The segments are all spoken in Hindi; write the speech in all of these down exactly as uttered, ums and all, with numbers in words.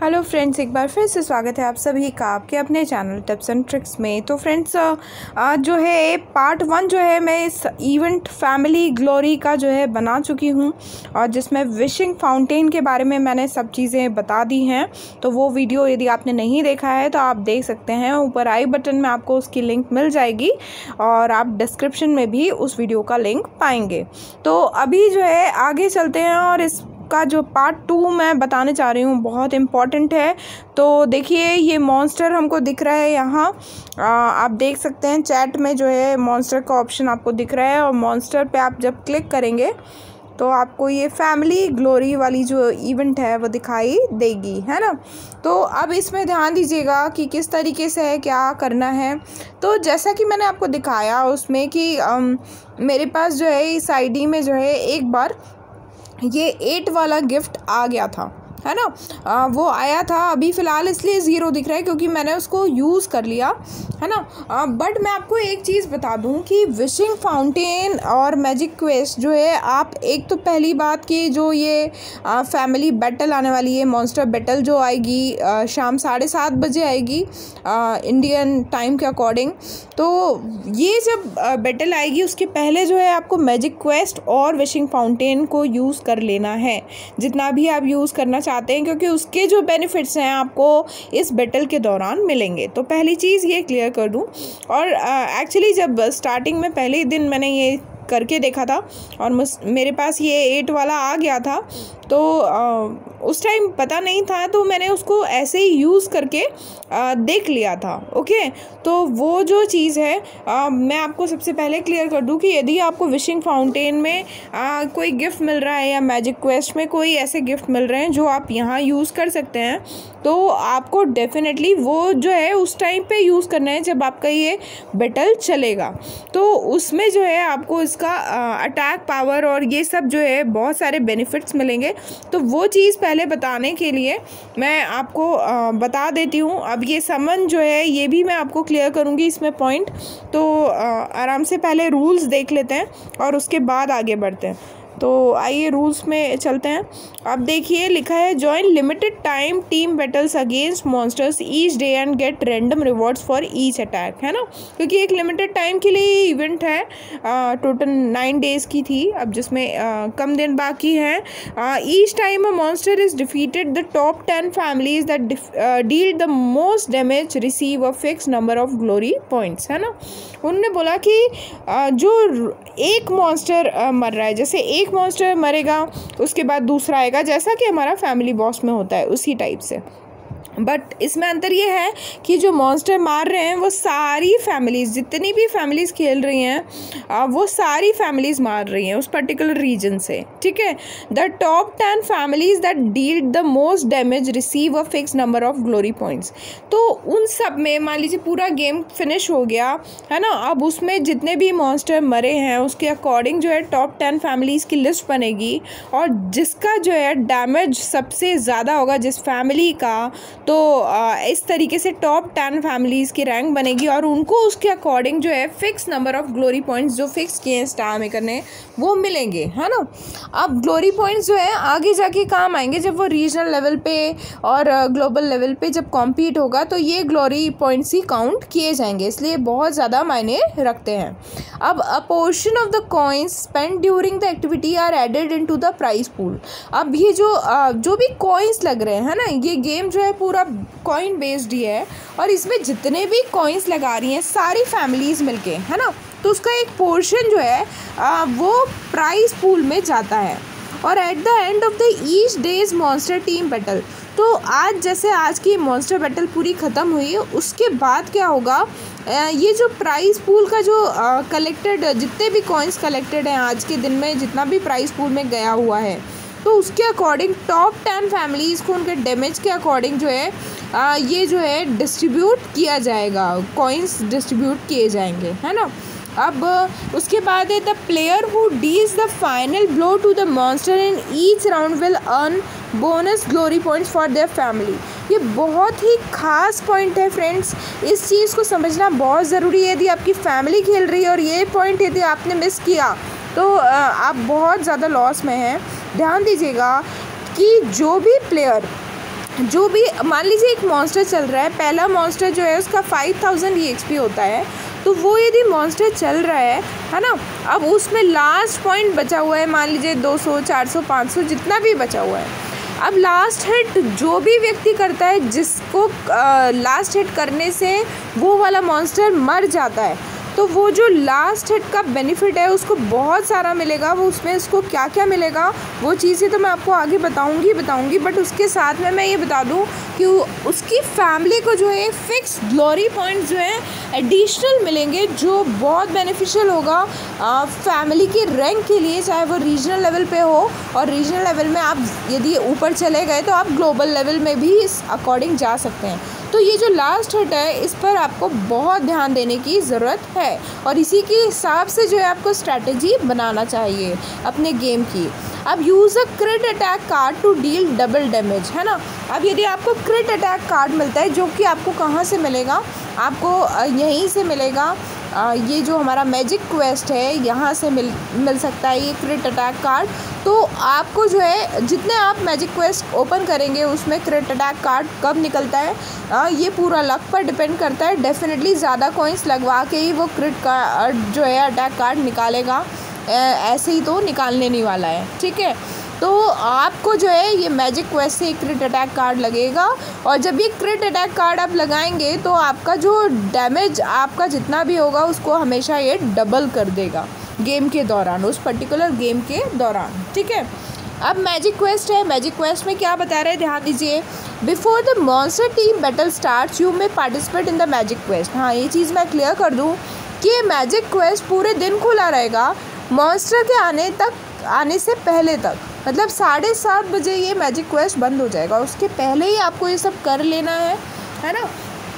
हेलो फ्रेंड्स, एक बार फिर से स्वागत है आप सभी का आपके अपने चैनल टिप्स एंड ट्रिक्स में। तो फ्रेंड्स जो है पार्ट वन जो है मैं इस इवेंट फैमिली ग्लोरी का जो है बना चुकी हूँ और जिसमें विशिंग फाउंटेन के बारे में मैंने सब चीज़ें बता दी हैं। तो वो वीडियो यदि आपने नहीं देखा है तो आप देख सकते हैं, ऊपर आई बटन में आपको उसकी लिंक मिल जाएगी और आप डिस्क्रिप्शन में भी उस वीडियो का लिंक पाएंगे। तो अभी जो है आगे चलते हैं और इस का जो पार्ट टू मैं बताने चाह रही हूँ बहुत इम्पॉर्टेंट है। तो देखिए ये मॉन्स्टर हमको दिख रहा है यहाँ, आप देख सकते हैं चैट में जो है मॉन्स्टर का ऑप्शन आपको दिख रहा है और मॉन्स्टर पे आप जब क्लिक करेंगे तो आपको ये फैमिली ग्लोरी वाली जो इवेंट है वो दिखाई देगी, है ना। तो अब इसमें ध्यान दीजिएगा कि किस तरीके से है, क्या करना है। तो जैसा कि मैंने आपको दिखाया उसमें कि अम, मेरे पास जो है इस आईडी में जो है एक बार ये एट वाला गिफ्ट आ गया था, है ना। आ, वो आया था, अभी फ़िलहाल इसलिए ज़ीरो दिख रहा है क्योंकि मैंने उसको यूज़ कर लिया, है ना। बट मैं आपको एक चीज़ बता दूं कि विशिंग फाउंटेन और मैजिक क्वेस्ट जो है, आप एक तो पहली बात कि जो ये आ, फैमिली बैटल आने वाली है, मॉन्स्टर बैटल जो आएगी आ, शाम साढ़े सात बजे आएगी आ, इंडियन टाइम के अकॉर्डिंग। तो ये जब बैटल आएगी उसके पहले जो है आपको मैजिक क्वेस्ट और विशिंग फाउंटेन को यूज़ कर लेना है, जितना भी आप यूज़ करना चाहते हैं, क्योंकि उसके जो बेनिफिट्स हैं आपको इस बैटल के दौरान मिलेंगे। तो पहली चीज़ ये क्लियर कर दूं। और एक्चुअली जब स्टार्टिंग में पहले ही दिन मैंने ये करके देखा था और मेरे पास ये एट वाला आ गया था, तो आ, उस टाइम पता नहीं था तो मैंने उसको ऐसे ही यूज़ करके आ, देख लिया था। ओके, तो वो जो चीज़ है आ, मैं आपको सबसे पहले क्लियर कर दूं कि यदि आपको विशिंग फाउंटेन में आ, कोई गिफ्ट मिल रहा है या मैजिक क्वेस्ट में कोई ऐसे गिफ्ट मिल रहे हैं जो आप यहाँ यूज़ कर सकते हैं, तो आपको डेफिनेटली वो जो है उस टाइम पे यूज़ करना है जब आपका ये बैटल चलेगा। तो उसमें जो है आपको इसका अटैक पावर और ये सब जो है बहुत सारे बेनिफिट्स मिलेंगे। तो वो चीज़ पहले बताने के लिए मैं आपको आ, बता देती हूँ। अब ये समन जो है ये भी मैं आपको क्लियर करूँगी इसमें पॉइंट। तो आ, आराम से पहले रूल्स देख लेते हैं और उसके बाद आगे बढ़ते हैं। तो आइए रूल्स में चलते हैं। अब देखिए लिखा है join limited time team battles against monsters each day and get random rewards for each attack, है ना। क्योंकि एक लिमिटेड टाइम के लिए इवेंट है, टोटल नाइन डेज़ की थी, अब जिसमें आ, कम दिन बाकी हैं। Each time a monster is defeated the top ten families that deal the most damage receive a fix number of glory points, है ना। उन्होंने बोला कि आ, जो एक मॉन्स्टर मर रहा है, जैसे एक मॉन्स्टर मरेगा उसके बाद दूसरा आएगा, जैसा कि हमारा फैमिली बॉस में होता है उसी टाइप से। बट इसमें अंतर ये है कि जो मॉन्स्टर मार रहे हैं वो सारी फैमिलीज़, जितनी भी फैमिलीज़ खेल रही हैं वो सारी फैमिलीज़ मार रही हैं उस पर्टिकुलर रीजन से, ठीक है। The top ten families that deal the most damage receive a fix number of glory points. तो उन सब में मान लीजिए पूरा गेम फिनिश हो गया, है ना। अब उसमें जितने भी मॉन्स्टर मरे हैं उसके अकॉर्डिंग जो है टॉप टेन फैमिलीज़ की लिस्ट बनेगी और जिसका जो है डैमेज सबसे ज़्यादा होगा जिस फैमिली का, तो इस तरीके से टॉप टेन फैमिलीज़ की रैंक बनेगी और उनको उसके अकॉर्डिंग जो है fix number of glory points जो फिक्स किए हैं स्टार मेकर ने वो मिलेंगे, है ना। अब ग्लोरी पॉइंट्स जो है आगे जाके काम आएंगे जब वो रीजनल लेवल पे और ग्लोबल लेवल पे जब कॉम्पीट होगा, तो ये ग्लोरी पॉइंट्स ही काउंट किए जाएंगे, इसलिए बहुत ज़्यादा मायने रखते हैं। अब a portion of the coins spend during the activity are added into the price pool. अब ये जो जो भी कॉइन्स लग रहे हैं, है ना, ये गेम जो है पूरा कॉइन बेस्ड ही है और इसमें जितने भी कॉइन्स लगा रही हैं सारी फैमिलीज़ मिलके, है ना, तो उसका एक पोर्शन जो है आ, वो प्राइस पूल में जाता है। और at the end of the each day's monster team battle, तो आज जैसे आज की मॉन्स्टर बैटल पूरी ख़त्म हुई है उसके बाद क्या होगा, ये जो प्राइस पूल का जो कलेक्टेड जितने भी कॉइन्स कलेक्टेड हैं आज के दिन में, जितना भी प्राइस पूल में गया हुआ है, तो उसके अकॉर्डिंग टॉप टेन फैमिलीज़ को उनके डैमेज के अकॉर्डिंग जो है आ, ये जो है डिस्ट्रीब्यूट किया जाएगा, कॉइन्स डिस्ट्रीब्यूट किए जाएंगे, है ना। अब उसके बाद है the player who deals the final blow to the monster in each round will earn bonus glory points for their family. ये बहुत ही खास पॉइंट है फ्रेंड्स, इस चीज़ को समझना बहुत ज़रूरी है। यदि आपकी फैमिली खेल रही है और ये पॉइंट यदि आपने मिस किया तो आप बहुत ज़्यादा लॉस में हैं। ध्यान दीजिएगा कि जो भी प्लेयर जो भी मान लीजिए एक मॉन्स्टर चल रहा है, पहला मॉन्स्टर जो है उसका five thousand E X P होता है, तो वो यदि मॉन्स्टर चल रहा है है ना, अब उसमें लास्ट पॉइंट बचा हुआ है, मान लीजिए दो सौ, चार सौ, पाँच सौ जितना भी बचा हुआ है। अब लास्ट हिट जो भी व्यक्ति करता है, जिसको लास्ट हिट करने से वो वाला मॉन्स्टर मर जाता है, तो वो जो लास्ट हिट का बेनिफिट है उसको बहुत सारा मिलेगा। वो उसमें उसको क्या क्या मिलेगा वो चीज़ें तो मैं आपको आगे बताऊंगी बताऊंगी बट उसके साथ में मैं ये बता दूं कि उसकी फैमिली को जो है फिक्स ग्लोरी पॉइंट्स जो है एडिशनल मिलेंगे, जो बहुत बेनिफिशियल होगा आ, फैमिली के रैंक के लिए, चाहे वो रीजनल लेवल पे हो, और रीजनल लेवल में आप यदि ऊपर चले गए तो आप ग्लोबल लेवल में भी इस अकॉर्डिंग जा सकते हैं। तो ये जो लास्ट हिट है इस पर आपको बहुत ध्यान देने की ज़रूरत है और इसी के हिसाब से जो है आपको स्ट्रैटेजी बनाना चाहिए अपने गेम की। अब use a crit attack card to deal double damage, है ना। अब यदि आपको क्रिट अटैक कार्ड मिलता है, जो कि आपको कहाँ से मिलेगा, आपको यहीं से मिलेगा, ये जो हमारा मैजिक क्वेस्ट है यहाँ से मिल मिल सकता है ये क्रिट अटैक कार्ड। तो आपको जो है जितने आप मैजिक क्वेस्ट ओपन करेंगे उसमें क्रिट अटैक कार्ड कब निकलता है, आ, ये पूरा लक पर डिपेंड करता है। डेफिनेटली ज़्यादा कॉइन्स लगवा के ही वो क्रिट कार्ड जो है अटैक कार्ड निकालेगा, ऐसे ही तो निकालने नहीं वाला है, ठीक है। तो आपको जो है ये मैजिक क्वेस्ट से क्रिट अटैक कार्ड लगेगा और जब ये क्रिट अटैक कार्ड आप लगाएंगे तो आपका जो डैमेज आपका जितना भी होगा उसको हमेशा ये डबल कर देगा गेम के दौरान, उस पर्टिकुलर गेम के दौरान, ठीक है। अब मैजिक क्वेस्ट है, मैजिक क्वेस्ट में क्या बता रहे हैं ध्यान दीजिए। Before the monster team battle starts you may participate in the magic quest. हाँ, ये चीज़ मैं क्लियर कर दूँ कि ये मैजिक क्वेस्ट पूरे दिन खुला रहेगा मॉन्स्टर के आने तक, आने से पहले तक, मतलब साढ़े सात बजे ये मैजिक क्वेस्ट बंद हो जाएगा। उसके पहले ही आपको ये सब कर लेना है, है ना।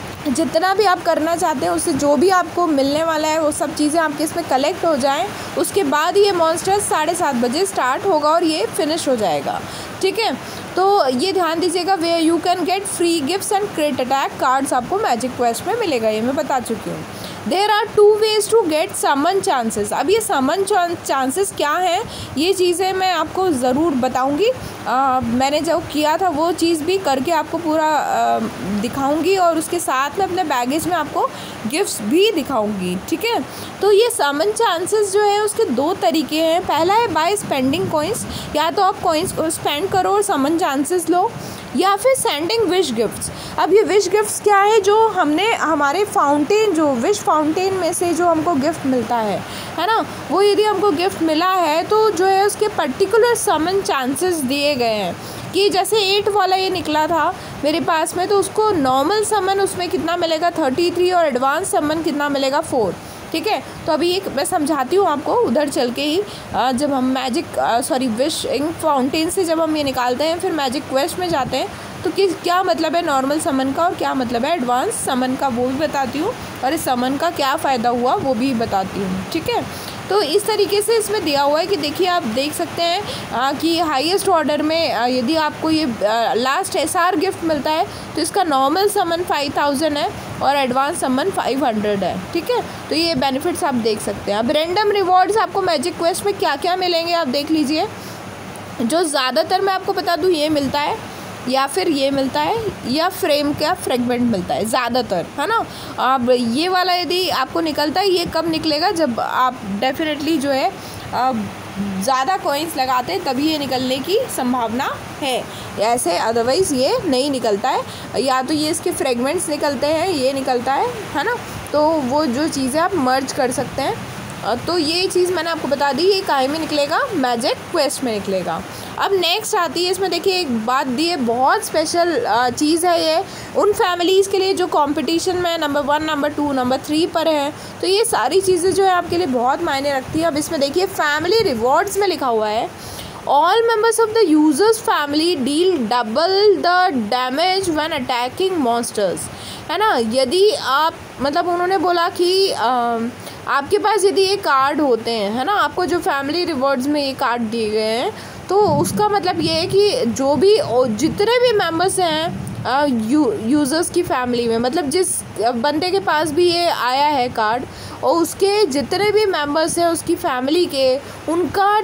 जितना भी आप करना चाहते हैं उससे जो भी आपको मिलने वाला है वो सब चीज़ें आपके इसमें कलेक्ट हो जाएं, उसके बाद ये मॉन्स्टर साढ़े सात बजे स्टार्ट होगा और ये फिनिश हो जाएगा, ठीक है। तो ये ध्यान दीजिएगा, way you can get free gifts and crit attack cards आपको मैजिक क्वेस्ट में मिलेगा, ये मैं बता चुकी हूँ। There are two ways to get summon chances. अब ये समन चांसेस क्या हैं, ये चीज़ें मैं आपको ज़रूर बताऊंगी। आ, मैंने जो किया था वो चीज़ भी करके आपको पूरा आ, दिखाऊंगी और उसके साथ में अपने बैगेज में आपको गिफ्ट्स भी दिखाऊंगी, ठीक है। तो ये समन चांसेस जो है उसके दो तरीके हैं। पहला है बाय स्पेंडिंग कॉइन्स, या तो आप कॉइन्स को स्पेंड करो और समन चांसेस लो, या फिर सेंडिंग विश गिफ्ट्स। अब ये विश गिफ्ट्स क्या है, जो हमने हमारे फाउंटेन, जो विश फाउंटेन में से जो हमको गिफ्ट मिलता है है ना, वो यदि हमको गिफ्ट मिला है तो जो है उसके पर्टिकुलर समन चांसेस दिए गए हैं कि जैसे एट वाला ये निकला था मेरे पास में, तो उसको नॉर्मल समन उसमें कितना मिलेगा थर्टी थ्री और एडवांस समन कितना मिलेगा फोर, ठीक है। तो अभी एक मैं समझाती हूँ आपको उधर चल के ही, जब हम magic sorry wishing fountain से जब हम ये निकालते हैं फिर मैजिक क्वेस्ट में जाते हैं तो किस क्या मतलब है नॉर्मल समन का और क्या मतलब है एडवांस समन का, वो भी बताती हूँ और इस समन का क्या फ़ायदा हुआ वो भी बताती हूँ, ठीक है। तो इस तरीके से इसमें दिया हुआ है कि देखिए आप देख सकते हैं आ, कि हाईएस्ट ऑर्डर में आ, यदि आपको ये आ, लास्ट एसआर गिफ्ट मिलता है तो इसका नॉर्मल समन फाइव थाउजेंड है और एडवांस समन फाइव हंड्रेड है, ठीक है। तो ये बेनिफिट्स आप देख सकते हैं। अब रैंडम रिवॉर्ड्स आपको मैजिक क्वेस्ट में क्या क्या मिलेंगे आप देख लीजिए। जो ज़्यादातर मैं आपको बता दूँ ये मिलता है, या फिर ये मिलता है, या फ्रेम का फ्रेगमेंट मिलता है ज़्यादातर, है ना। अब ये वाला यदि आपको निकलता है, ये कब निकलेगा जब आप डेफिनेटली जो है ज़्यादा कॉइन्स लगाते हैं तभी ये निकलने की संभावना है, ऐसे अदरवाइज़ ये नहीं निकलता है। या तो ये इसके फ्रेगमेंट्स निकलते हैं, ये निकलता है है ना। तो वो जो चीज़ें आप मर्ज कर सकते हैं, तो ये चीज़ मैंने आपको बता दी, ये काहे में निकलेगा, मैजिक क्वेस्ट में निकलेगा। अब नेक्स्ट आती है इसमें, देखिए एक बात दी है, बहुत स्पेशल चीज़ है ये उन फैमिलीज़ के लिए जो कंपटीशन में number one, number two, number three पर है। तो ये सारी चीज़ें जो है आपके लिए बहुत मायने रखती है। अब इसमें देखिए फैमिली रिवॉर्ड्स में लिखा हुआ है, all members of the user's family deal double the damage when attacking monsters, है ना। यदि आप मतलब उन्होंने बोला कि आ, आपके पास यदि ये कार्ड होते हैं, है ना, आपको जो फैमिली रिवॉर्ड्स में ये कार्ड दिए गए हैं, तो उसका मतलब ये है कि जो भी जितने भी मेंबर्स हैं यू यूज़र्स की फैमिली में, मतलब जिस बंदे के पास भी ये आया है कार्ड और उसके जितने भी मेंबर्स हैं उसकी फैमिली के, उनका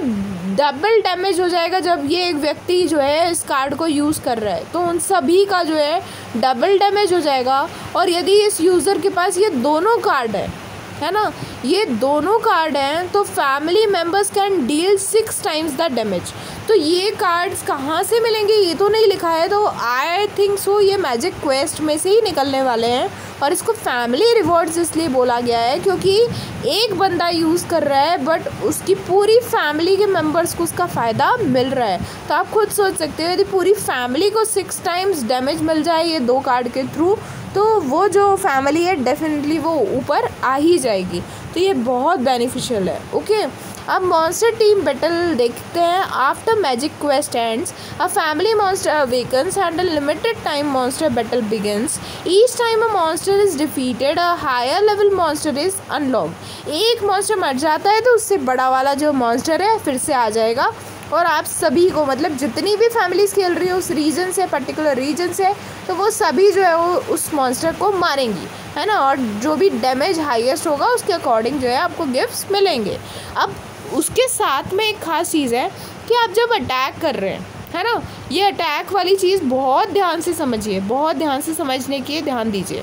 डबल डैमेज हो जाएगा जब ये एक व्यक्ति जो है इस कार्ड को यूज़ कर रहा है, तो उन सभी का जो है डबल डैमेज हो जाएगा। और यदि इस यूज़र के पास ये दोनों कार्ड है है ना, ये दोनों कार्ड हैं, तो family members can deal six times the damage. तो ये कार्ड्स कहाँ से मिलेंगे ये तो नहीं लिखा है, तो आई थिंक सो ये मैजिक क्वेस्ट में से ही निकलने वाले हैं। और इसको फैमिली रिवॉर्ड्स इसलिए बोला गया है क्योंकि एक बंदा यूज़ कर रहा है बट उसकी पूरी फैमिली के मेंबर्स को उसका फ़ायदा मिल रहा है। तो आप खुद सोच सकते हो, यदि पूरी फैमिली को सिक्स टाइम्स डैमेज मिल जाए ये दो कार्ड के थ्रू, तो वो जो फैमिली है डेफिनेटली वो ऊपर आ ही जाएगी। तो ये बहुत बेनिफिशियल है। ओके, अब मॉन्स्टर टीम बैटल देखते हैं। After magic quest ends a family monster awakens and a limited time monster battle begins. Each time a monster is defeated a higher level monster is unlocked. एक मॉन्स्टर मर जाता है तो उससे बड़ा वाला जो मॉन्स्टर है फिर से आ जाएगा और आप सभी को, मतलब जितनी भी फैमिलीज खेल रही हो उस रीजन से, पर्टिकुलर रीजन से, तो वो सभी जो है वो उस मॉन्स्टर को मारेंगी, है ना। और जो भी डैमेज हाईएस्ट होगा उसके अकॉर्डिंग जो है आपको गिफ्ट्स मिलेंगे। अब उसके साथ में एक ख़ास चीज़ है कि आप जब अटैक कर रहे हैं, है ना, ये अटैक वाली चीज़ बहुत ध्यान से समझिए, बहुत ध्यान से समझने की ध्यान दीजिए।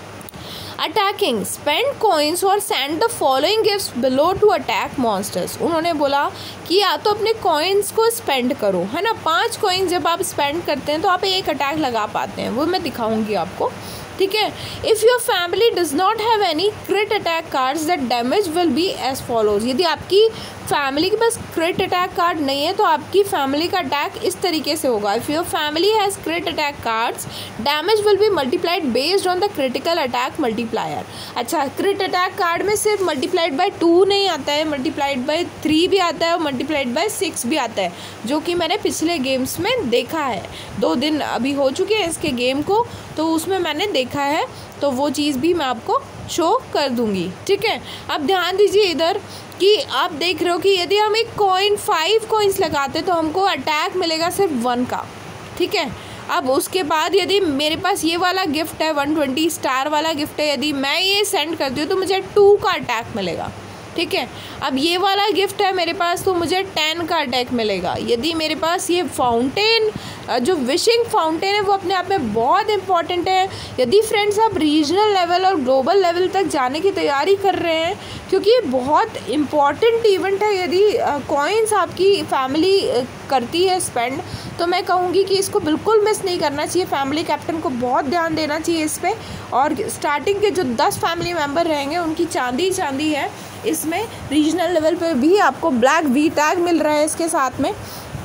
अटैकिंग, स्पेंड कॉइन्स और send the following gifts below to attack monsters. उन्होंने बोला कि या तो अपने कॉइन्स को स्पेंड करो, है ना, पांच कॉइन्स जब आप स्पेंड करते हैं तो आप एक अटैक लगा पाते हैं, वो मैं दिखाऊंगी आपको, ठीक है। If your family does not have any crit attack cards that damage will be as follows. यदि आपकी फैमिली के पास क्रिट अटैक कार्ड नहीं है तो आपकी फैमिली का अटैक इस तरीके से होगा। If your family has crit attack cards damage will be multiplied based on the critical attack multiplier. अच्छा, क्रिट अटैक कार्ड में सिर्फ मल्टीप्लाइड बाय टू नहीं आता है, मल्टीप्लाइड बाय थ्री भी आता है और मल्टीप्लाइड बाय सिक्स भी आता है, जो कि मैंने पिछले गेम्स में देखा है। दो दिन अभी हो चुके हैं इसके गेम को, तो उसमें मैंने देखा है, तो वो चीज़ भी मैं आपको शो कर दूंगी, ठीक है। अब ध्यान दीजिए इधर कि आप देख रहे हो कि यदि हम एक कॉइन फाइव कॉइन्स लगाते तो हमको अटैक मिलेगा सिर्फ वन का, ठीक है। अब उसके बाद यदि मेरे पास ये वाला गिफ्ट है, वन ट्वेंटी स्टार वाला गिफ्ट है, यदि मैं ये सेंड करती हूँ तो मुझे टू का अटैक मिलेगा, ठीक है। अब ये वाला गिफ्ट है मेरे पास तो मुझे टेन का अटैक मिलेगा। यदि मेरे पास ये फाउंटेन, जो विशिंग फाउंटेन है, वो अपने आप में बहुत इंपॉर्टेंट है। यदि फ्रेंड्स आप रीजनल लेवल और ग्लोबल लेवल तक जाने की तैयारी कर रहे हैं, क्योंकि ये बहुत इम्पॉर्टेंट इवेंट है, यदि कॉइन्स आपकी फैमिली करती है स्पेंड, तो मैं कहूँगी कि इसको बिल्कुल मिस नहीं करना चाहिए। फैमिली कैप्टन को बहुत ध्यान देना चाहिए इस पर। और स्टार्टिंग के जो दस फैमिली मेम्बर रहेंगे उनकी चांदी चांदी है। इसमें रीजनल लेवल पे भी आपको ब्लैक वी टैग मिल रहा है इसके साथ में,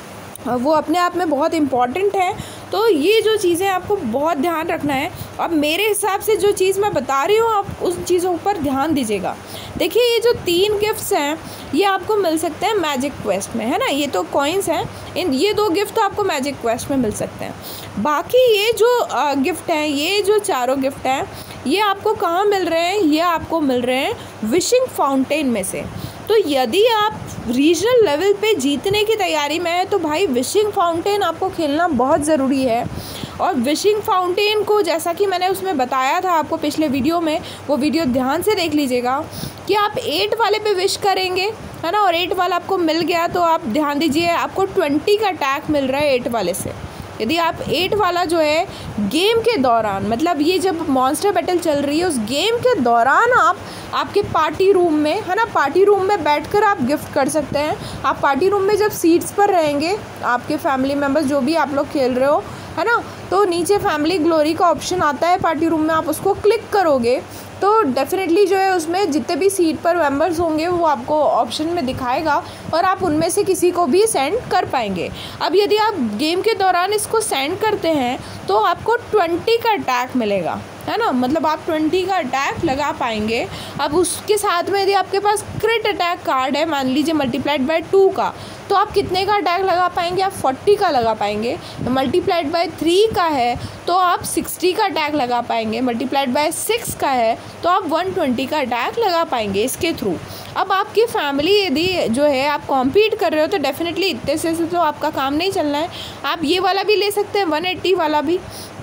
वो अपने आप में बहुत इम्पॉर्टेंट है। तो ये जो चीज़ें आपको बहुत ध्यान रखना है। अब मेरे हिसाब से जो चीज़ मैं बता रही हूँ आप उस चीज़ों पर ध्यान दीजिएगा। देखिए, ये जो तीन गिफ्ट्स हैं ये आपको मिल सकते हैं मैजिक क्वेस्ट में, है ना। ये तो कॉइन्स हैं, इन ये दो गिफ्ट तो आपको मैजिक क्वेस्ट में मिल सकते हैं। बाकी ये जो गिफ्ट हैं, ये जो चारों गिफ्ट हैं, ये आपको कहाँ मिल रहे हैं? ये आपको मिल रहे हैं विशिंग फाउंटेन में से। तो यदि आप रीजनल लेवल पे जीतने की तैयारी में है तो भाई विशिंग फाउंटेन आपको खेलना बहुत ज़रूरी है। और विशिंग फाउंटेन को, जैसा कि मैंने उसमें बताया था आपको पिछले वीडियो में, वो वीडियो ध्यान से देख लीजिएगा कि आप एट वाले पे विश करेंगे, है ना, और एट वाला आपको मिल गया तो आप ध्यान दीजिए आपको ट्वेंटी का अटैक मिल रहा है एट वाले से। यदि आप एट वाला जो है गेम के दौरान, मतलब ये जब मॉन्स्टर बैटल चल रही है उस गेम के दौरान आप आपके पार्टी रूम में, है ना, पार्टी रूम में बैठकर आप गिफ्ट कर सकते हैं। आप पार्टी रूम में जब सीट्स पर रहेंगे, आपके फैमिली मेम्बर्स जो भी आप लोग खेल रहे हो, है ना, तो नीचे फैमिली ग्लोरी का ऑप्शन आता है पार्टी रूम में, आप उसको क्लिक करोगे तो डेफिनेटली जो है उसमें जितने भी सीट पर मेंबर्स होंगे वो आपको ऑप्शन में दिखाएगा और आप उनमें से किसी को भी सेंड कर पाएंगे। अब यदि आप गेम के दौरान इसको सेंड करते हैं तो आपको ट्वेंटी का अटैक मिलेगा, है ना, मतलब आप ट्वेंटी का अटैक लगा पाएंगे। अब उसके साथ में यदि आपके पास क्रिट अटैक कार्ड है, मान लीजिए मल्टीप्लाइड बाय टू का, तो आप कितने का अटैक लगा पाएंगे? आप फोर्टी का लगा पाएंगे। मल्टीप्लाइड बाय थ्री का है तो आप सिक्सटी का अटैक लगा पाएंगे। मल्टीप्लाइड बाय सिक्स का है तो आप वन ट्वेंटी का अटैक लगा पाएंगे इसके थ्रू। अब आपकी फैमिली यदि जो है आप कॉम्पीट कर रहे हो तो डेफिनेटली इतने से तो आपका काम नहीं चलना है। आप ये वाला भी ले सकते हैं, वन एट्टी वाला भी,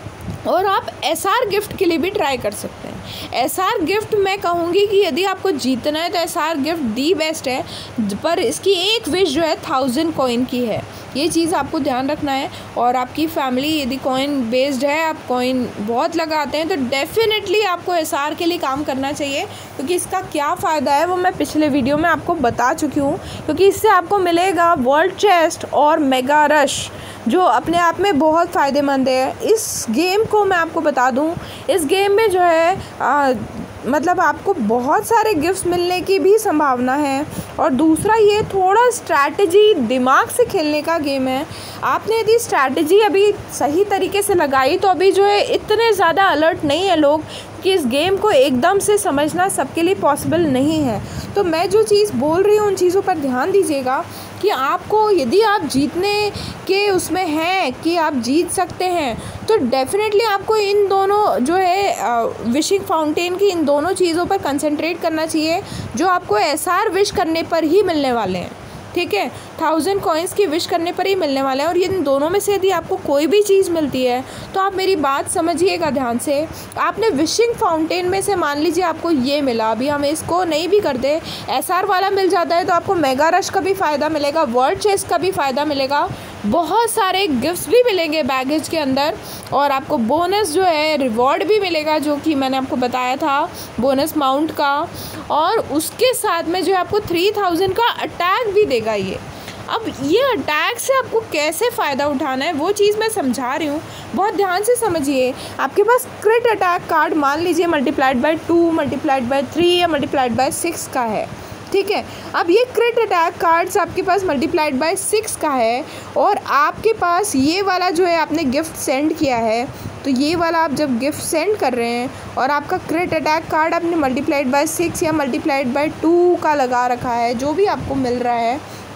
और आप एस आर गिफ्ट के लिए भी ट्राई कर सकते हैं। एस आर गिफ्ट मैं कहूँगी कि यदि आपको जीतना है तो S R gift the best है, पर इसकी एक विश जो है थाउजेंड कॉइन की है, ये चीज़ आपको ध्यान रखना है। और आपकी फैमिली यदि कॉइन बेस्ड है, आप कॉइन बहुत लगाते हैं, तो डेफिनेटली आपको एस आर के लिए काम करना चाहिए, क्योंकि इसका क्या फ़ायदा है वो मैं पिछले वीडियो में आपको बता चुकी हूँ। क्योंकि इससे आपको मिलेगा वर्ल्ड चेस्ट और मेगा रश, जो अपने आप में बहुत फ़ायदेमंद है। इस गेम को मैं आपको बता दूं, इस गेम में जो है आ, मतलब आपको बहुत सारे गिफ्ट्स मिलने की भी संभावना है। और दूसरा, ये थोड़ा स्ट्रैटेजी दिमाग से खेलने का गेम है। आपने यदि स्ट्रैटेजी अभी सही तरीके से लगाई तो अभी जो है इतने ज़्यादा अलर्ट नहीं है लोग, कि इस गेम को एकदम से समझना सबके लिए पॉसिबल नहीं है। तो मैं जो चीज़ बोल रही हूँ उन चीज़ों पर ध्यान दीजिएगा कि आपको यदि आप जीतने के उसमें हैं कि आप जीत सकते हैं, तो डेफिनेटली आपको इन दोनों जो है विशिंग फाउंटेन की इन दोनों चीज़ों पर कंसंट्रेट करना चाहिए, जो आपको एस आर विश करने पर ही मिलने वाले हैं। ठीक है, थाउजेंड कॉइन्स की विश करने पर ही मिलने वाले हैं। और इन दोनों में से यदि आपको कोई भी चीज़ मिलती है तो आप मेरी बात समझिएगा ध्यान से। आपने विशिंग फाउंटेन में से मान लीजिए आपको ये मिला, अभी हम इसको नहीं भी करते, एस आर वाला मिल जाता है, तो आपको मेगा रश का भी फ़ायदा मिलेगा, वर्ल्ड चेस्ट का भी फ़ायदा मिलेगा, बहुत सारे गिफ्ट्स भी मिलेंगे बैगेज के अंदर, और आपको बोनस जो है रिवॉर्ड भी मिलेगा, जो कि मैंने आपको बताया था बोनस माउंट का। और उसके साथ में जो है आपको थ्री थाउजेंड का अटैक भी देगा ये। अब ये अटैक से आपको कैसे फ़ायदा उठाना है वो चीज़ मैं समझा रही हूँ, बहुत ध्यान से समझिए। आपके पास क्रिट अटैक कार्ड मान लीजिए multiplied by two, multiplied by three या मल्टीप्लाइड बाय सिक्स का है। ठीक है, अब ये क्रिट अटैक कार्ड्स आपके पास मल्टीप्लाइड बाय सिक्स का है, और आपके पास ये वाला जो है आपने गिफ्ट सेंड किया है, तो ये वाला आप जब गिफ्ट सेंड कर रहे हैं और आपका क्रिट अटैक कार्ड आपने मल्टीप्लाइड बाय सिक्स या मल्टीप्लाइड बाय टू का लगा रखा है, जो भी आपको मिल रहा है,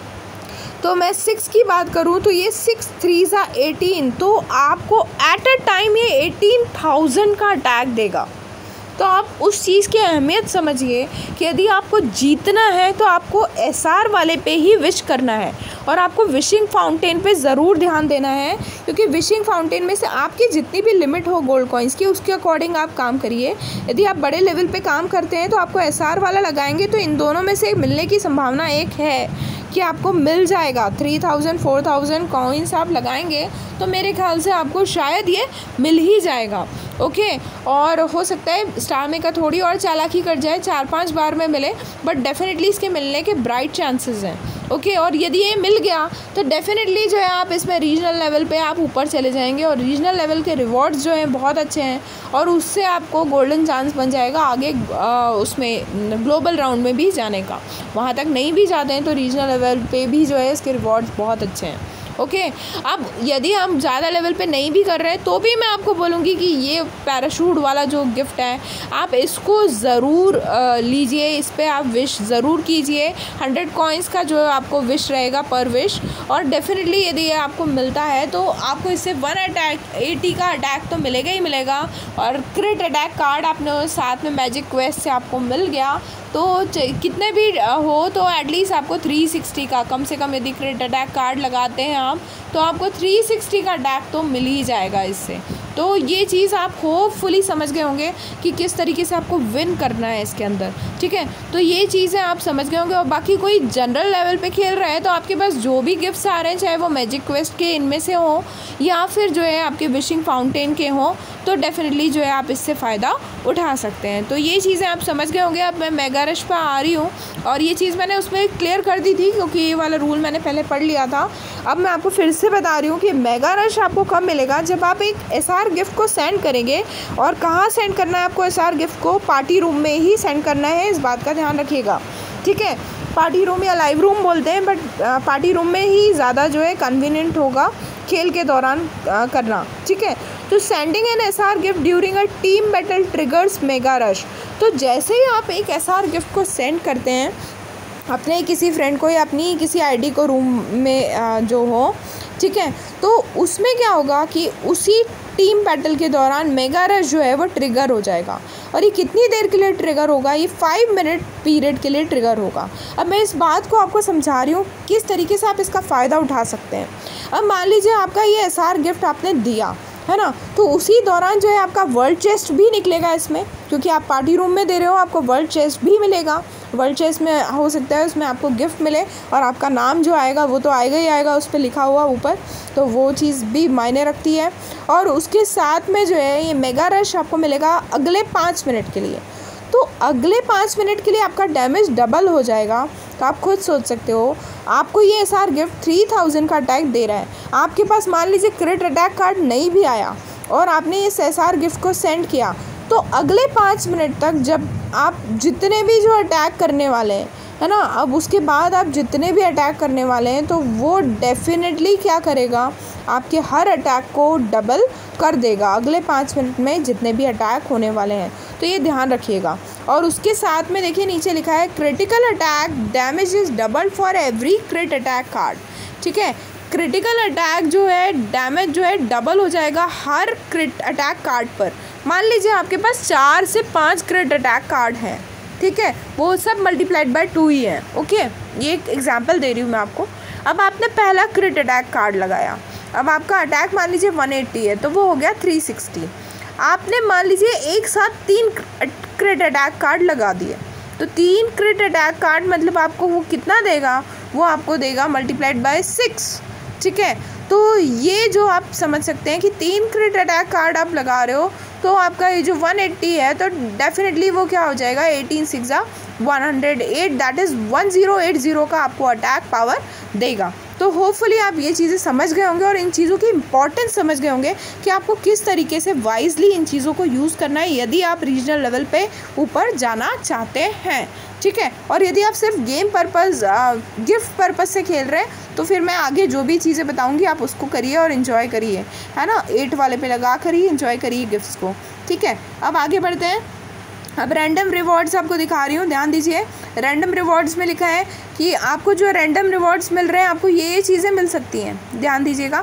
तो मैं सिक्स की बात करूँ तो ये सिक्स थ्री सा एटीन, तो आपको एट अ टाइम ये एटीन थाउजेंड का अटैक देगा। तो आप उस चीज़ की अहमियत समझिए कि यदि आपको जीतना है तो आपको एस आर वाले पे ही विश करना है, और आपको विशिंग फाउंटेन पे ज़रूर ध्यान देना है, क्योंकि विशिंग फाउंटेन में से आपकी जितनी भी लिमिट हो गोल्ड कॉइन्स की, उसके अकॉर्डिंग आप काम करिए। यदि आप बड़े लेवल पे काम करते हैं तो आपको एस आर वाला लगाएंगे, तो इन दोनों में से मिलने की संभावना एक है कि आपको मिल जाएगा। Three thousand four thousand coins आप लगाएंगे तो मेरे ख्याल से आपको शायद ये मिल ही जाएगा। ओके, और हो सकता है स्टार मेकर थोड़ी और चालाकी कर जाए, चार पांच बार में मिले, बट डेफिनेटली इसके मिलने के ब्राइट चांसेस हैं। ओके, और यदि ये मिल गया तो डेफिनेटली जो है आप इसमें रीजनल लेवल पे आप ऊपर चले जाएंगे, और रीजनल लेवल के रिवॉर्ड्स जो हैं बहुत अच्छे हैं, और उससे आपको गोल्डन चांस बन जाएगा आगे आ, उसमें ग्लोबल राउंड में भी जाने का। वहाँ तक नहीं भी जाते हैं तो रीजनल लेवल पे भी जो है इसके रिवॉर्ड्स बहुत अच्छे हैं। ओके okay, अब यदि हम ज़्यादा लेवल पे नहीं भी कर रहे हैं तो भी मैं आपको बोलूँगी कि ये पैराशूट वाला जो गिफ्ट है आप इसको ज़रूर लीजिए, इस पर आप विश ज़रूर कीजिए। हंड्रेड कॉइन्स का जो आपको विश रहेगा पर विश, और डेफिनेटली यदि ये आपको मिलता है तो आपको इससे वन अटैक एटी का अटैक तो मिलेगा ही मिलेगा, और क्रिट अटैक कार्ड आपने साथ में मैजिक क्वेस्ट से आपको मिल गया, तो कितने भी हो तो एटलीस्ट आपको थ्री सिक्सटी का कम से कम, यदि क्रिट अटैक कार्ड लगाते हैं आप तो आपको थ्री सिक्सटी का अटैक तो मिल ही जाएगा इससे। तो ये चीज़ आप होपफुली समझ गए होंगे कि किस तरीके से आपको विन करना है इसके अंदर। ठीक है, तो ये चीज़ें आप समझ गए होंगे। और बाकी कोई जनरल लेवल पे खेल रहा है तो आपके पास जो भी गिफ्ट्स आ रहे हैं, चाहे वो मैजिक क्वेस्ट के इनमें से हो या फिर जो है आपके विशिंग फाउंटेन के हों, तो डेफिनेटली जो है आप इससे फ़ायदा उठा सकते हैं। तो ये चीज़ें आप समझ गए होंगे। अब मैं मेगा रश पर आ रही हूँ, और ये चीज़ मैंने उसमें क्लियर कर दी थी क्योंकि ये वाला रूल मैंने पहले पढ़ लिया था। अब मैं आपको फिर से बता रही हूँ कि मेगा रश आपको कब मिलेगा, जब आप एक एस आर गिफ्ट को सेंड करेंगे। और कहाँ सेंड करना है आपको एस आर गिफ्ट को? पार्टी रूम में ही सेंड करना है, इस बात का ध्यान रखिएगा। ठीक है, पार्टी रूम या लाइव रूम बोलते हैं, बट पार्टी रूम में ही ज़्यादा जो है कन्वीनियंट होगा खेल के दौरान आ, करना। ठीक है, तो sending an S R gift during a team battle triggers mega rush. तो जैसे ही आप एक एस आर गिफ्ट को सेंड करते हैं अपने किसी फ्रेंड को या अपनी किसी आईडी को रूम में आ, जो हो, ठीक है, तो उसमें क्या होगा कि उसी टीम बैटल के दौरान मेगा रश जो है वो ट्रिगर हो जाएगा। और ये कितनी देर के लिए ट्रिगर होगा? ये फाइव मिनट पीरियड के लिए ट्रिगर होगा। अब मैं इस बात को आपको समझा रही हूँ किस तरीके से आप इसका फ़ायदा उठा सकते हैं। अब मान लीजिए आपका ये एस आर गिफ्ट आपने दिया, है ना। तो उसी दौरान जो है आपका वर्ल्ड चेस्ट भी निकलेगा इसमें, क्योंकि आप पार्टी रूम में दे रहे हो, आपको वर्ल्ड चेस्ट भी मिलेगा। वर्ल्ड चेस्ट में हो सकता है उसमें आपको गिफ्ट मिले और आपका नाम जो आएगा वो तो आएगा ही आएगा उस पर लिखा हुआ ऊपर, तो वो चीज़ भी मायने रखती है। और उसके साथ में जो है ये मेगा रश आपको मिलेगा अगले पाँच मिनट के लिए। तो अगले पाँच मिनट के लिए आपका डैमेज डबल हो जाएगा। तो आप खुद सोच सकते हो, आपको ये S R gift three thousand का अटैक दे रहा है, आपके पास मान लीजिए क्रिट अटैक कार्ड नहीं भी आया और आपने इस एस आर गिफ्ट को सेंड किया, तो अगले पाँच मिनट तक जब आप जितने भी जो अटैक करने वाले हैं, है ना, अब उसके बाद आप जितने भी अटैक करने वाले हैं तो वो डेफिनेटली क्या करेगा, आपके हर अटैक को डबल कर देगा अगले पाँच मिनट में जितने भी अटैक होने वाले हैं। तो ये ध्यान रखिएगा। और उसके साथ में देखिए नीचे लिखा है critical attack damage is double for every crit attack card. ठीक है, क्रिटिकल अटैक जो है डैमेज जो है डबल हो जाएगा हर क्रिट अटैक कार्ड पर। मान लीजिए आपके पास चार से पाँच क्रिट अटैक कार्ड हैं, ठीक है, वो सब मल्टीप्लाइड बाय टू ही है। ओके, ये एक एग्जांपल दे रही हूँ मैं आपको। अब आपने पहला क्रिट अटैक कार्ड लगाया, अब आपका अटैक मान लीजिए वन एट्टी है तो वो हो गया थ्री सिक्सटी। आपने मान लीजिए एक साथ तीन क्रिट अटैक कार्ड लगा दिए, तो तीन क्रिट अटैक कार्ड मतलब आपको वो कितना देगा, वो आपको देगा मल्टीप्लाइड बाय सिक्स। ठीक है, तो ये जो आप समझ सकते हैं कि तीन क्रिट अटैक कार्ड आप लगा रहे हो तो आपका ये जो वन एट्टी है तो डेफिनेटली वो क्या हो जाएगा, एटीन सिक्स जा one hundred eight, that is one zero eight zero का आपको अटैक पावर देगा। तो होपफुली आप ये चीज़ें समझ गए होंगे और इन चीज़ों की इम्पोर्टेंस समझ गए होंगे कि आपको किस तरीके से वाइजली इन चीज़ों को यूज़ करना है यदि आप रीजनल लेवल पे ऊपर जाना चाहते हैं। ठीक है, और यदि आप सिर्फ गेम पर्पज़ गिफ्ट पर्पज़ से खेल रहे हैं तो फिर मैं आगे जो भी चीज़ें बताऊंगी आप उसको करिए और इन्जॉय करिए, है ना, एट वाले पे लगा करिए, इन्जॉय करिए गिफ्ट्स को। ठीक है, अब आगे बढ़ते हैं। अब रैंडम रिवॉर्ड्स आपको दिखा रही हूँ, ध्यान दीजिए। रैंडम रिवॉर्ड्स में लिखा है कि आपको जो रैंडम रिवॉर्ड्स मिल रहे हैं आपको ये ये चीज़ें मिल सकती हैं, ध्यान दीजिएगा।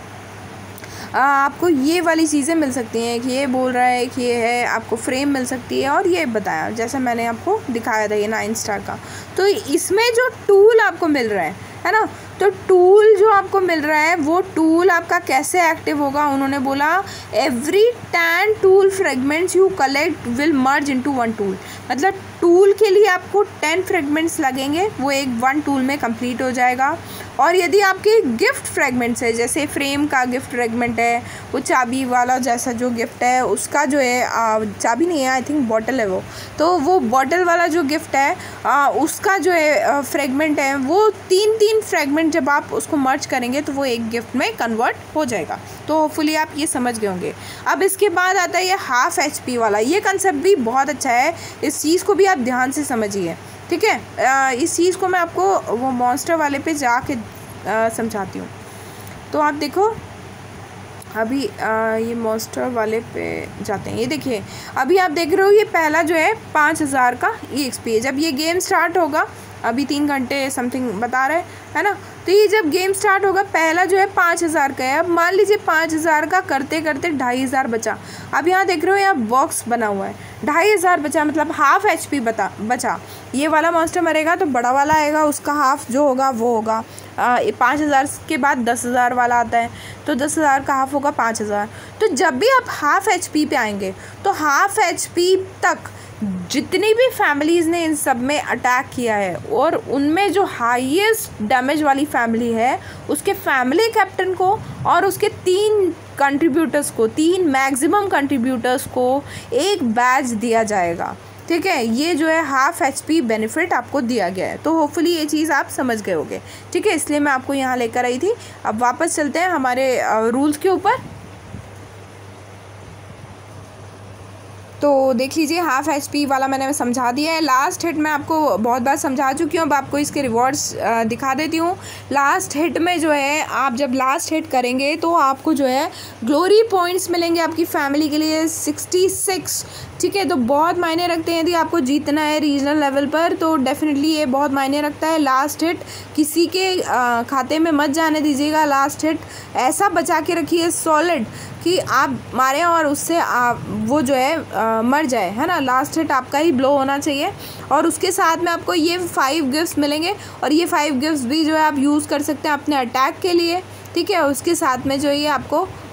आपको ये वाली चीज़ें मिल सकती हैं कि ये बोल रहा है कि ये है, आपको फ्रेम मिल सकती है और ये बताया जैसा मैंने आपको दिखाया था ये नाइन स्टार का। तो इसमें जो टूल आपको मिल रहा है है ना, तो टूल जो आपको मिल रहा है वो टूल आपका कैसे एक्टिव होगा, उन्होंने बोला every ten tool fragments you collect will merge into one tool. मतलब टूल के लिए आपको टेन फ्रेगमेंट्स लगेंगे, वो एक वन टूल में कंप्लीट हो जाएगा। और यदि आपके गिफ्ट फ्रेगमेंट्स है, जैसे फ्रेम का गिफ्ट फ्रेगमेंट है, वो चाबी वाला जैसा जो गिफ्ट है उसका जो है आ, चाबी नहीं है, आई थिंक बॉटल है वो, तो वो बॉटल वाला जो गिफ्ट है आ, उसका जो है फ्रेगमेंट है वो तीन तीन फ्रेगमेंट जब आप उसको मर्ज करेंगे तो वो एक गिफ्ट में कन्वर्ट हो जाएगा। तो होपफुली आप ये समझ गए होंगे। अब इसके बाद आता है ये हाफ एच पी वाला, ये कंसेप्ट भी बहुत अच्छा है, इस चीज़ को भी आप ध्यान से समझिए। ठीक है, आ, इस चीज़ को मैं आपको वो मॉन्स्टर वाले पे जाके समझाती हूँ। तो आप देखो अभी आ, ये मॉन्स्टर वाले पे जाते हैं। ये देखिए अभी आप देख रहे हो ये पहला जो है पाँच हज़ार का ई एक्स पी है। जब ये गेम स्टार्ट होगा, अभी तीन घंटे समथिंग बता रहे है ना, तो ये जब गेम स्टार्ट होगा पहला जो है पाँच हज़ार का है। अब मान लीजिए पाँच हज़ार का करते करते ढाई हज़ार बचा। अब यहाँ देख रहे हो यहाँ बॉक्स बना हुआ है, ढाई हज़ार बचा, मतलब हाफ एच पी बता बचा। ये वाला मॉन्स्टर मरेगा तो बड़ा वाला आएगा, उसका हाफ जो होगा वो होगा पाँच हज़ार के बाद दस हज़ार वाला आता है, तो दस हज़ार का हाफ होगा पाँच हज़ार। तो जब भी आप हाफ एच पी पे आएंगे तो हाफ एच पी तक जितनी भी फैमिलीज़ ने इन सब में अटैक किया है और उनमें जो हाईएस्ट डैमेज वाली फैमिली है उसके फैमिली कैप्टन को और उसके तीन कंट्रीब्यूटर्स को, तीन मैक्सिमम कंट्रीब्यूटर्स को एक बैज दिया जाएगा। ठीक है, ये जो है हाफ एच पी बेनिफिट आपको दिया गया है। तो होपफुली ये चीज़ आप समझ गए होंगे। ठीक है, इसलिए मैं आपको यहाँ लेकर आई थी। अब वापस चलते हैं हमारे रूल्स के ऊपर। तो देख लीजिए हाफ एच पी वाला मैंने समझा दिया है। लास्ट हिट मैं आपको बहुत बार समझा चुकी हूँ, अब आपको इसके रिवॉर्ड्स दिखा देती हूँ। लास्ट हिट में जो है आप जब लास्ट हिट करेंगे तो आपको जो है ग्लोरी पॉइंट्स मिलेंगे आपकी फैमिली के लिए सिक्सटी सिक्स। ठीक है, तो बहुत मायने रखते हैं। यदि आपको जीतना है रीजनल लेवल पर तो डेफिनेटली ये बहुत मायने रखता है। लास्ट हिट किसी के खाते में मत जाने दीजिएगा। लास्ट हिट ऐसा बचा के रखिए सॉलिड कि आप मारें और उससे आप वो जो है आ, मर जाए, है ना। लास्ट हिट आपका ही ब्लो होना चाहिए। और उसके साथ में आपको ये फाइव गिफ्ट्स मिलेंगे और ये फाइव गिफ्ट्स भी जो है आप यूज़ कर सकते हैं अपने अटैक के लिए। ठीक है, उसके साथ में जो ये आपको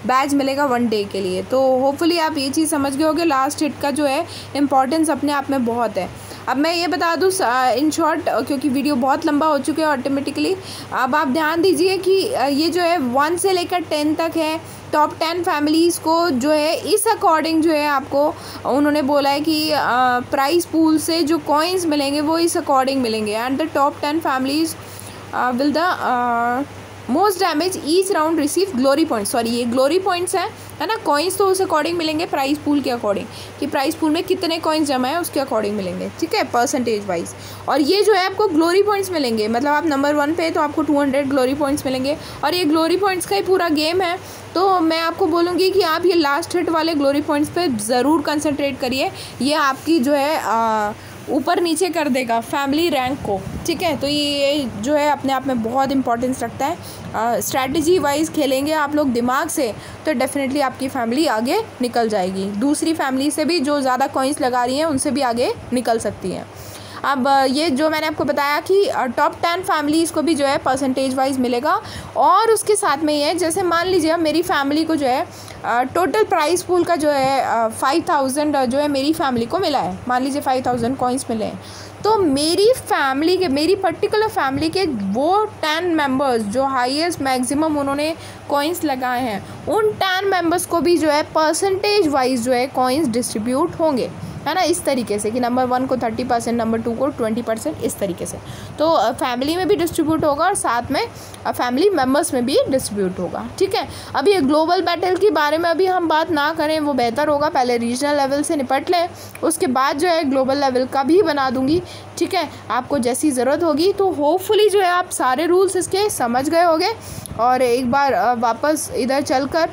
बैच मिलेगा वन डे के लिए। तो होपफुली आप ये चीज़ समझ गए होगे, लास्ट हिट का जो है इम्पॉर्टेंस अपने आप में बहुत है। अब मैं ये बता दूँ इन शॉर्ट, क्योंकि वीडियो बहुत लंबा हो चुका है ऑटोमेटिकली, अब आप ध्यान दीजिए कि ये जो है वन से लेकर टेन तक है। टॉप टेन फैमिलीज़ को जो है इस अकॉर्डिंग जो है आपको उन्होंने बोला है कि प्राइस पूल से जो कॉइन्स मिलेंगे वो इस अकॉर्डिंग मिलेंगे। And the top ten families will the most damage each round receive glory points. Sorry, ये ग्लोरी पॉइंट्स हैं, है ना। कॉइन्स तो उस अकॉर्डिंग मिलेंगे प्राइस पूल के अकॉर्डिंग, कि प्राइस पूल में कितने कॉइन्स जमा है उसके अकॉर्डिंग मिलेंगे, ठीक है, परसेंटेज वाइज। और ये जो है आपको ग्लोरी पॉइंट्स मिलेंगे, मतलब आप नंबर वन पे तो आपको टू हंड्रेड ग्लोरी पॉइंट्स मिलेंगे। और ये ग्लोरी पॉइंट्स का ही पूरा गेम है। तो मैं आपको बोलूँगी कि आप ये लास्ट हिट वाले ग्लोरी पॉइंट्स पे ज़रूर कंसंट्रेट करिए। ये आपकी जो है आ, ऊपर नीचे कर देगा फैमिली रैंक को, ठीक है। तो ये जो है अपने आप में बहुत इंपॉर्टेंस रखता है। स्ट्रैटेजी वाइज खेलेंगे आप लोग दिमाग से तो डेफिनेटली आपकी फैमिली आगे निकल जाएगी। दूसरी फैमिली से भी जो ज़्यादा कॉइन्स लगा रही हैं उनसे भी आगे निकल सकती हैं। अब ये जो मैंने आपको बताया कि टॉप टेन फैमिलीज़ को भी जो है परसेंटेज वाइज मिलेगा। और उसके साथ में ये, जैसे मान लीजिए मेरी फैमिली को जो है टोटल प्राइस पूल का जो है फाइव थाउजेंड जो है मेरी फैमिली को मिला है, मान लीजिए फाइव थाउजेंड कॉइन्स मिले हैं, तो मेरी फैमिली के मेरी पर्टिकुलर फैमिली के वो टेन मेंबर्स जो हाईएस्ट मैक्सिमम उन्होंने कॉइन्स लगाए हैं, उन टेन मेंबर्स को भी जो है परसेंटेज वाइज जो है कॉइन्स डिस्ट्रीब्यूट होंगे, है ना। इस तरीके से कि नंबर वन को थर्टी परसेंट, नंबर टू को ट्वेंटी परसेंट, इस तरीके से। तो फैमिली में भी डिस्ट्रीब्यूट होगा और साथ में फैमिली मेम्बर्स में भी डिस्ट्रीब्यूट होगा, ठीक है। अभी ये ग्लोबल बैटल के बारे में अभी हम बात ना करें, वो बेहतर होगा। पहले रीजनल लेवल से निपट लें, उसके बाद जो है ग्लोबल लेवल का भी बना दूंगी, ठीक है। आपको जैसी ज़रूरत होगी तो होपफुली जो है आप सारे रूल्स इसके समझ गए होंगे। और एक बार वापस इधर चल कर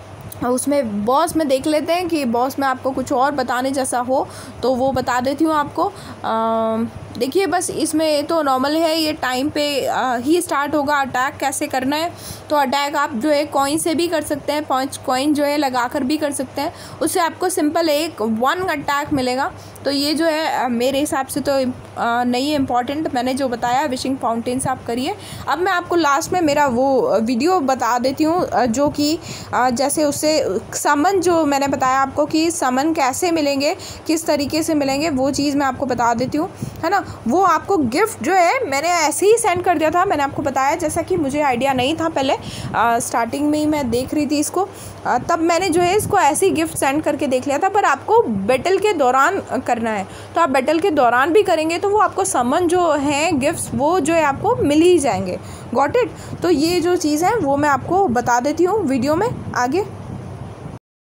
उसमें बॉस में देख लेते हैं कि बॉस में आपको कुछ और बताने जैसा हो तो वो बता देती हूँ आपको। देखिए बस इसमें तो नॉर्मल है, ये टाइम पे आ, ही स्टार्ट होगा। अटैक कैसे करना है, तो अटैक आप जो है कॉइन से भी कर सकते हैं, पांच कॉइन जो है लगा कर भी कर सकते हैं। उससे आपको सिंपल एक वन अटैक मिलेगा। तो ये जो है मेरे हिसाब से तो आ, नहीं है इम्पॉर्टेंट, मैंने जो बताया विशिंग फाउंटेन से आप करिए। अब मैं आपको लास्ट में मेरा वो वीडियो बता देती हूँ जो कि जैसे उससे समन जो मैंने बताया आपको कि समन कैसे मिलेंगे, किस तरीके से मिलेंगे, वो चीज़ मैं आपको बता देती हूँ, है ना। वो आपको गिफ्ट जो है मैंने ऐसे ही सेंड कर दिया था, मैंने आपको बताया जैसा कि मुझे आइडिया नहीं था पहले, आ, स्टार्टिंग में ही मैं देख रही थी इसको, आ, तब मैंने जो है इसको ऐसे ही गिफ्ट सेंड करके देख लिया था। पर आपको बैटल के दौरान करना है, तो आप बैटल के दौरान भी करेंगे तो वो आपको समन जो हैं गिफ्ट्स वो जो है आपको मिल ही जाएंगे। Got it. तो ये जो चीज़ है वो मैं आपको बता देती हूँ वीडियो में आगे।